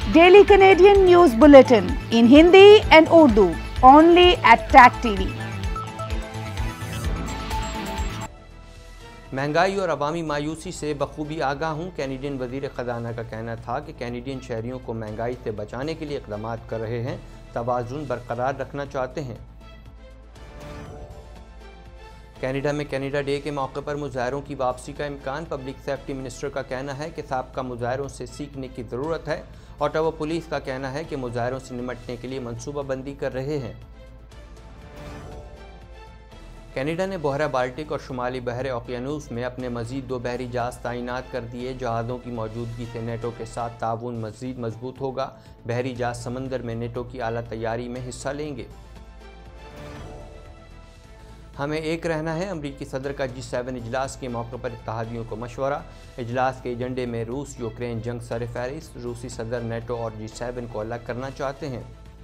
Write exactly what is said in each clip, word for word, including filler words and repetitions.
Daily Canadian News Bulletin in Hindi and Urdu, only at T A C T V. महंगाई और अवामी मायूसी से बखूबी आगाह हूँ। कैनेडियन वजीर ख़जाना का कहना था कि कैनेडियन शहरियों को महंगाई से बचाने के लिए इक़दाम कर रहे हैं, तवाज़ुन बरकरार रखना चाहते हैं। कनाडा में कनाडा डे के मौके पर मुजाहिरों की वापसी का इम्कान। पब्लिक सेफ्टी मिनिस्टर का कहना है कि साबका मुजाहिरों से सीखने की ज़रूरत है। ओटावा पुलिस का कहना है कि मुजाहिरों से निपटने के लिए मनसूबाबंदी कर रहे हैं। कनाडा ने बहरा बाल्टिक और शुमाली बहरे ओकियानूस में अपने मजीद दो बहरी जहाज़ तैनात कर दिए। जहाज़ों की मौजूदगी से नेटो के साथ ताउन मजीद मजबूत होगा। बहरी जहाज़ समंदर में नेटो की आला तैयारी में हिस्सा लेंगे। हमें एक रहना है। अमरीकी सदर का जी सेवन इजलास के मौके पर इत्तेहादियों को मशवरा। इजलास के एजेंडे में रूस यूक्रेन जंग सर फहरिस्त। रूसी सदर नेटो और जी सेवन को अलग करना चाहते हैं।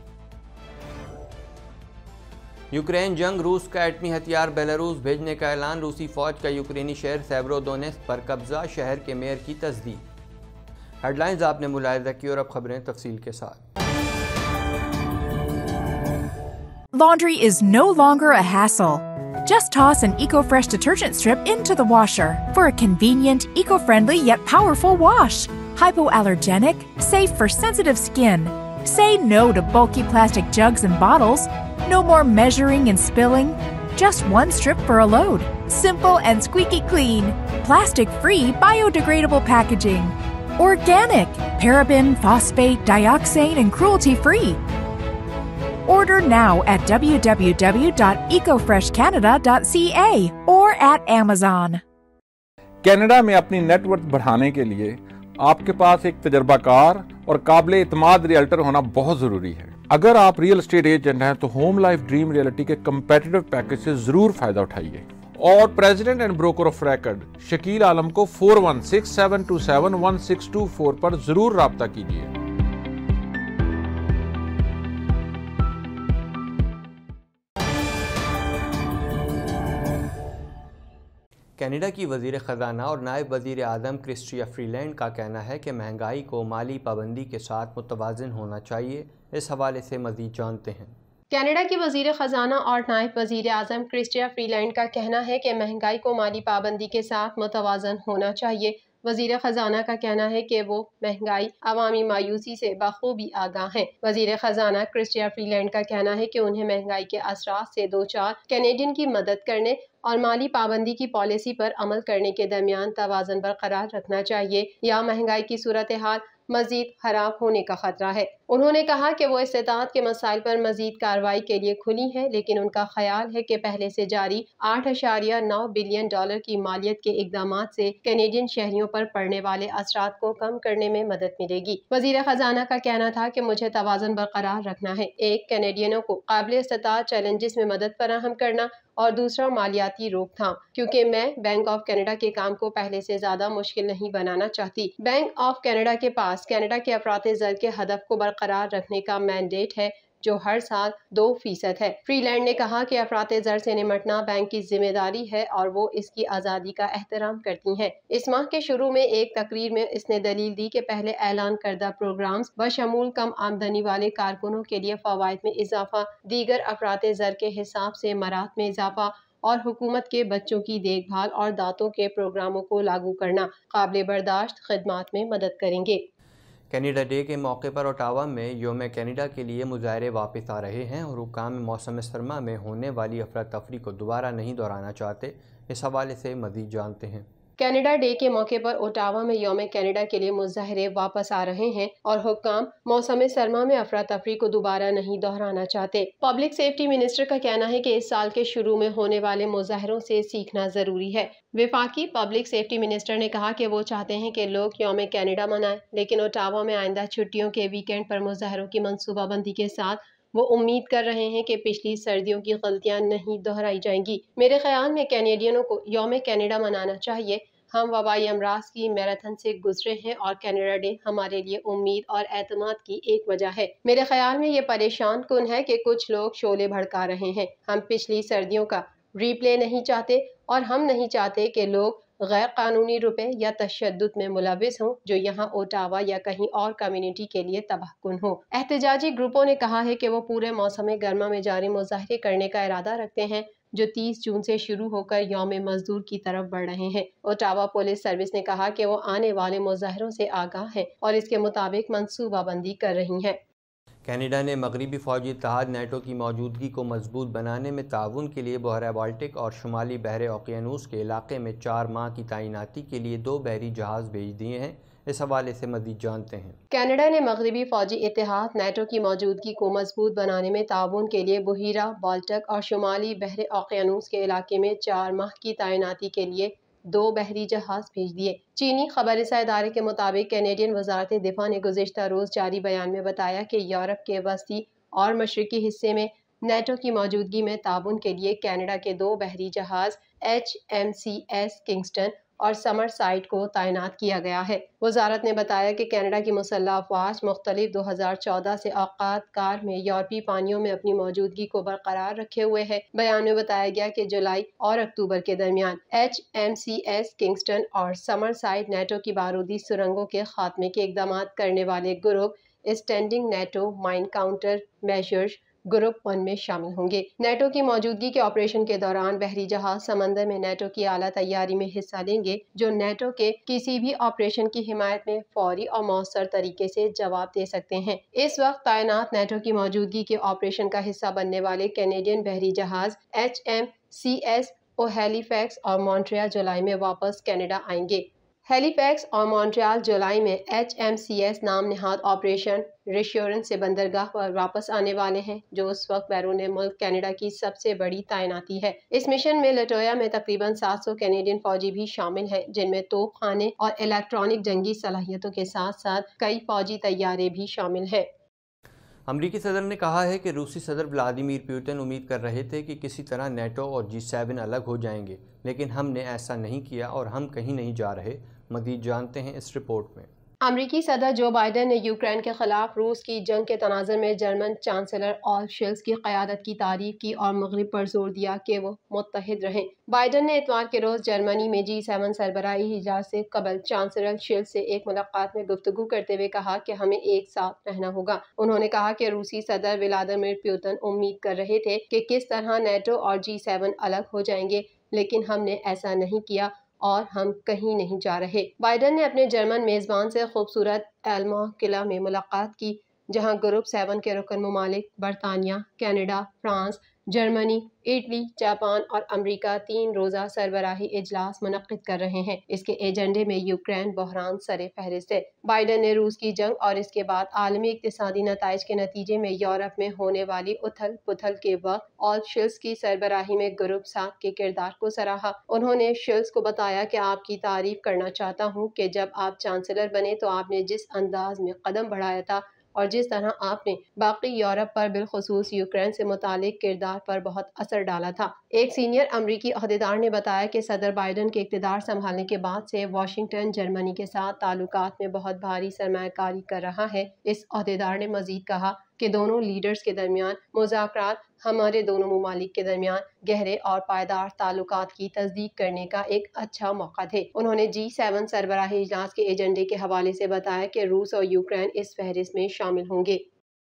यूक्रेन जंग, रूस का एटमी हथियार बेलारूस भेजने का ऐलान। रूसी फौज का यूक्रेनी शहर सेवरोदोनेत्स्क पर कब्जा, शहर के मेयर की तस्दीक। हेडलाइंस आपने मुलाहिजा की और अब खबरें तफसील के साथ। Laundry is no longer a hassle. Just toss an EcoFresh detergent strip into the washer for a convenient, eco-friendly yet powerful wash. Hypoallergenic, safe for sensitive skin. Say no to bulky plastic jugs and bottles. No more measuring and spilling. Just one strip for a load. Simple and squeaky clean. Plastic-free, biodegradable packaging. Organic, paraben, phosphate, dioxane, and cruelty-free. Order now at w w w dot eco fresh canada dot c a or at Amazon. Canada में अपनी net worth बढ़ाने के लिए आपके पास एक तजर्बाकार और काबिल इत्मीनान रियल्टर होना बहुत जरूरी है। अगर आप रियल एस्टेट एजेंट हैं तो होम लाइफ ड्रीम रियल्टी के कंपेटिटिव पैकेज से जरूर फायदा उठाइए और president and broker of record Shakeel Alam को four one six seven two seven one six two four पर जरूर राब्ता कीजिए। कनाडा की वज़ीर ख़जाना और नायब वज़ीर आज़म क्रिस्टिया फ्रीलैंड का कहना है कि महंगाई को माली पाबंदी के साथ मुतवाज़िन होना चाहिए। इस हवाले से मज़ीद जानते हैं। कनाडा की वज़ीर ख़जाना और नायब वज़ीर आज़म क्रिस्टिया फ्रीलैंड का कहना है कि महंगाई को माली पाबंदी के साथ मुतवाज़िन होना चाहिए। वज़ीर ख़जाना का कहना है कि वो महंगाई अवामी मायूसी से बखूबी आगाह हैं। वज़ीर ख़जाना क्रिस्टिया फ्रीलैंड का कहना है कि उन्हें महंगाई के असरात से दो चार कैनेडियन की मदद करने और माली पाबंदी की पॉलिसी पर अमल करने के दरमियान तवाज़ुन बरकरार रखना चाहिए या महंगाई की सूरत हाल मजीद खराब होने का खतरा है। उन्होंने कहा कि वो इस्तेताअत के मसाइल पर मजीद कार्रवाई के लिए खुली है, लेकिन उनका ख्याल है कि पहले से जारी आठ अशारिया नौ बिलियन डॉलर की मालियत के इकदाम से कैनेडियन शहरियों पर पड़ने वाले असरात को कम करने में मदद मिलेगी। वज़ीर ख़जाना का कहना था कि मुझे तवाज़ुन बरकरार रखना है। एक, कैनेडियनों को काबिल इस्तेताअत चैलेंजेस में मदद फराहम करना और दूसरा मालियाती रोकथाम, क्योंकि मैं बैंक ऑफ कनाडा के काम को पहले से ज्यादा मुश्किल नहीं बनाना चाहती। बैंक ऑफ कनाडा के पास कनाडा के अफरात ज़र के हदफ को बरकरार रखने का मैंडेट है जो हर साल दो फीसद है। फ्रीलैंड ने कहा कि अफरात ज़र से निमटना बैंक की जिम्मेदारी है और वो इसकी आज़ादी का एहतराम करती हैं। इस माह के शुरू में एक तकरीर में इसने दलील दी कि पहले ऐलान करदा प्रोग्राम्स बशमूल कम आमदनी वाले कारकुनों के लिए फवाइद में इजाफा, दीगर अफरात ज़र के हिसाब से मरात में इजाफा और हुकूमत के बच्चों की देखभाल और दांतों के प्रोग्रामों को लागू करना काबिल बर्दाश्त खिदमात में मदद करेंगे। कनाडा डे के मौके पर ओटावा में योम कनाडा के लिए मुजाहरे वापस आ रहे हैं और हुक्काम मौसम सरमा में होने वाली अफरा तफरी को दोबारा नहीं दोहराना चाहते। इस हवाले से मज़ीद जानते हैं। कनाडा डे के मौके पर ओटावा में योम कनाडा के लिए मुजाहरे वापस आ रहे हैं और हुक्काम मौसम सरमा में अफरा तफरी को दोबारा नहीं दोहराना चाहते। पब्लिक सेफ्टी मिनिस्टर का कहना है कि इस साल के शुरू में होने वाले मुजाहरों से सीखना जरूरी है। विफाकी पब्लिक सेफ्टी मिनिस्टर ने कहा कि वो चाहते हैं कि लोग योम कनाडा मनाएं, लेकिन ओटावा में आइंदा छुट्टियों के वीकेंड पर मुजाहरों की मनसूबाबंदी के साथ वो उम्मीद कर रहे हैं कि पिछली सर्दियों की गलतियां नहीं दोहराई जाएंगी। मेरे ख्याल में कैनेडियनों को योम कनाडा मनाना चाहिए। हम वबाई अमराज की मैराथन से गुजरे हैं और कनाडा डे हमारे लिए उम्मीद और एतमाद की एक वजह है। मेरे ख्याल में ये परेशान कुन है कि कुछ लोग शोले भड़का रहे हैं। हम पिछली सर्दियों का रीप्ले नहीं चाहते और हम नहीं चाहते कि लोग गैर कानूनी रुपए या तशद्दुद में मुलविस हों जो यहाँ ओटावा या कहीं और कम्युनिटी के लिए तबाहकुन हो। एहतजाजी ग्रुपों ने कहा है कि वो पूरे मौसम गर्मा में जारी मुजाहरे करने का इरादा रखते हैं जो तीस जून से शुरू होकर यौम मजदूर की तरफ बढ़ रहे हैं। ओटावा पुलिस सर्विस ने कहा कि वो आने वाले मुजाहरों से आगाह है और इसके मुताबिक मनसूबाबंदी कर रही है। कनाडा ने मगरबी फौजी इत्तेहाद नेटो की मौजूदगी को मजबूत बनाने में ताउन के लिए बहरा बाल्टिक और शुमाली बहर ओकियानूस के इलाके में चार माह की तैनाती के लिए दो बहरी जहाज़ भेज दिए हैं। इस हवाले से मज़ीद जानते हैं। कनाडा ने मगरबी फौजी इत्तेहाद नेटो की मौजूदगी को मजबूत बनाने में ताउन के लिए बहरा बाल्टिक और शुमाली बहर ओकियानूस के इलाके में चार माह की तैनाती के लिए दो बहरी जहाज भेज दिए। चीनी खबररसा इदारे के मुताबिक कैनेडियन वजारत दिफा ने गुज़िश्ता रोज़ जारी बयान में बताया कि यूरोप के वस्ती और मशरकी हिस्से में नेटो की मौजूदगी में ताउन के लिए कनाडा के दो बहरी जहाज H M C S Kingston और समरसाइड को तैनात किया गया है। वजारत ने बताया कि कनाडा की मुसल्लह अफवाज मुख्तलिफ दो हजार चौदह से औकात कार में यूरोपीय पानियों में अपनी मौजूदगी को बरकरार रखे हुए है। बयान में बताया गया कि जुलाई और अक्टूबर के दरमियान H M C S Kingston और समरसाइड नेटो की बारूदी सुरंगों के खात्मे के इकदाम करने वाले group standing NATO mine countermeasures group one में शामिल होंगे। नेटो की मौजूदगी के ऑपरेशन के दौरान बहरी जहाज समंदर में नेटो की आला तैयारी में हिस्सा लेंगे जो नेटो के किसी भी ऑपरेशन की हिमायत में फौरी और मौसर तरीके से जवाब दे सकते हैं। इस वक्त तैनात नेटो की मौजूदगी के ऑपरेशन का हिस्सा बनने वाले कैनेडियन बहरी जहाज एच एम सी एस ओ हैलीफैक्स और मॉन्ट्रियल जुलाई में वापस कनाडा आएंगे। हैलीफैक्स और मॉन्ट्रियल जुलाई में एच एम सी एस नाम निहाद ऑपरेशन रिश्योरेंस से बंदरगाह पर वापस आने वाले हैं जो उस वक्त बैरून मुल्क कनाडा की सबसे बड़ी तैनाती है। इस मिशन में लटोया में तकरीबन सात सौ कैनेडियन फौजी भी शामिल हैं जिनमें तोप खाने और इलेक्ट्रॉनिक जंगी सलाहियतों के साथ साथ कई फौजी तैयारे भी शामिल हैं। अमरीकी सदर ने कहा है कि रूसी सदर व्लादिमीर पुतिन उम्मीद कर रहे थे कि किसी तरह नेटो और जी सेवन अलग हो जाएंगे, लेकिन हमने ऐसा नहीं किया और हम कहीं नहीं जा रहे। मज़ीद जानते हैं इस रिपोर्ट में। अमरीकी सदर जो बाइडन ने यूक्रेन के खिलाफ रूस की जंग के तनाज़ुर में जर्मन चांसलर ओल्फ शोल्ज़ की क़यादत की तारीफ की और मगरिब पर जोर दिया कि वो मुत्तहिद रहें। बाइडन ने इतवार के रोज़ जर्मनी में जी सेवन सरबराही इजलास से कबल चांसलर शोल्ज़ से एक मुलाकात में गुफ्तगू करते हुए कहा कि हमें एक साथ रहना होगा। उन्होंने कहा कि रूसी सदर व्लादिमीर पुतिन उम्मीद कर रहे थे कि किस तरह नेटो और जी सेवन अलग हो जाएंगे, लेकिन हमने ऐसा नहीं किया और हम कहीं नहीं जा रहे। बाइडन ने अपने जर्मन मेज़बान से खूबसूरत एल्मा किला में मुलाकात की जहां ग्रुप सेवन के रुकन ममालिक बरतानिया, Canada, France, Germany, Italy, Japan और अमेरिका तीन रोज़ा सरबराही इजलास मुनक्किद कर रहे हैं। इसके एजेंडे में यूक्रेन बहरान सरे फहरिस्त है। बाइडन ने रूस की जंग और इसके बाद आलमी इक्तिसादी नताइज के नतीजे में यूरोप में होने वाली उथल पुथल के वक्त ओल्फ शोल्ज़ की सरबराही में ग्रुप सात के किरदार को सराहा। उन्होंने शोल्ज़ को बताया कि आपकी तारीफ करना चाहता हूँ कि जब आप चांसलर बने तो आपने जिस अंदाज में कदम बढ़ाया था और जिस तरह आपने बाकी यूरोप पर बिलखुसूस यूक्रेन से मुतालिक किरदार पर बहुत असर डाला था। एक सीनियर अमरीकी अहदेदार ने बताया कि सदर बाइडन के इक़्तिदार संभालने के बाद से वाशिंगटन जर्मनी के साथ ताल्लुकात में बहुत भारी सरमायाकारी कर रहा है। इस अहदेदार ने मजीद कहा कि दोनों लीडर्स के दरमियान मुज़ाकरात हमारे दोनों ममालिक के दरमियान गहरे और पायदार ताल्लुकात की तस्दीक करने का एक अच्छा मौका थे। उन्होंने जी सेवन सरबराही इजलास के एजेंडे के हवाले से बताया कि रूस और यूक्रेन इस फहरिस्त में शामिल होंगे।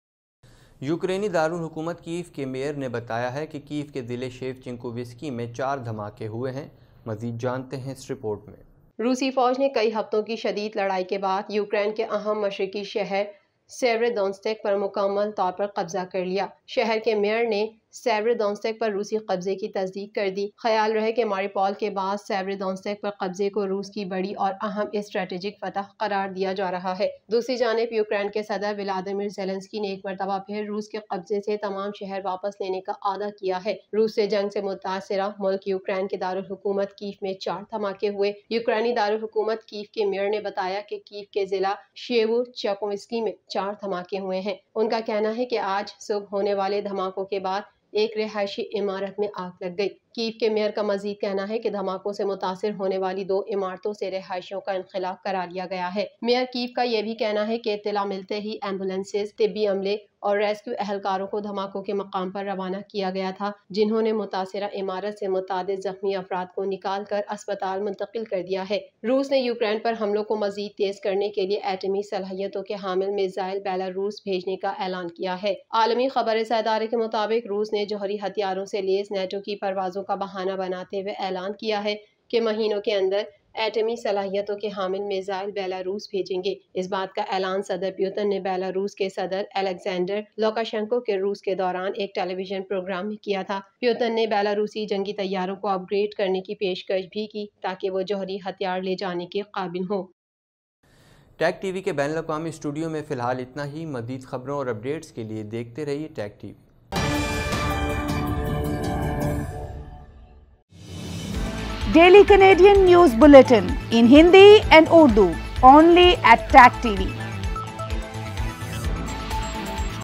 यूक्रेनी दारुल हुकूमत कीव के मेयर ने बताया है कि कीव के ज़िले शेवचिंकोविस्की में चार धमाके हुए हैं। मज़ीद जानते हैं इस रिपोर्ट में। रूसी फौज ने कई हफ्तों की शदीद लड़ाई के बाद यूक्रेन के अहम मशरकी शहर सेवरोडोनेत्स्क पर मुकम्मल तौर पर कब्जा कर लिया। शहर के मेयर ने सेवरोडोनेत्स्क पर रूसी कब्जे की तस्दीक कर दी। ख्याल रहे कि मारिउपोल के बाद सेवरोडोनेत्स्क पर कब्जे को रूस की बड़ी और अहम स्ट्रेटेजिक फतह करार दिया जा रहा है। दूसरी जानिब यूक्रेन के सदर व्लादिमीर ज़ेलेंस्की ने एक मरतबा फिर रूस के कब्जे से तमाम शहर वापस लेने का आदा किया है। रूस से जंग से मुतासिरा मुल्क यूक्रेन के दारुल हुकूमत कीव में चार धमाके हुए। यूक्रेनी दारुल हुकूमत कीव के मेयर ने बताया कि कीव के जिला शेवचिंकोविस्की में चार धमाके हुए हैं। उनका कहना है कि आज सुबह होने वाले धमाकों के बाद एक रिहायशी इमारत में आग लग गई। कीव के मेयर का मजीद कहना है कि धमाकों से मुतासिर होने वाली दो इमारतों से रिहायशियों का इंखिलाब करा लिया गया है। मेयर कीव का यह भी कहना है कि इत्तला मिलते ही एम्बुलेंसेज, तिब्बी अमले और रेस्क्यू एहलकारों को धमाकों के मकाम पर रवाना किया गया था, जिन्होंने मुतासिरा इमारत से मुतादिद जख्मी अफराद को निकाल कर अस्पताल मुंतकिल कर दिया है। रूस ने यूक्रेन पर हमलों को मजीद तेज करने के लिए एटमी सलाहियतों के हामिल मिसाइल बेलारूस भेजने का ऐलान किया है। आलमी खबर इदारे के मुताबिक रूस ने जौहरी हथियारों से लेस नेटो की परवाजों का बहाना बनाते हुए ऐलान किया है कि महीनों के अंदर एटमी सलाहियतों के हामिल मिसाइल बेलारूस भेजेंगे। इस बात का ऐलान सदर पुतिन ने बेलारूस के सदर अलेक्जेंडर लुकाशेंको के रूस के दौरान एक टेलीविजन प्रोग्राम में किया था। पुतिन ने बेलारूसी जंगी तैयारों को अपग्रेड करने की पेशकश भी की ताकि वो जौहरी हथियार ले जाने के काबिल हों। टैग टीवी के बैनुल अक़वामी स्टूडियो में फ़िलहाल इतना ही। मज़ीद खबरों और अपडेट्स के लिए देखते रहिए Tag TV. Daily Canadian News Bulletin in Hindi and Urdu only at Tag T V.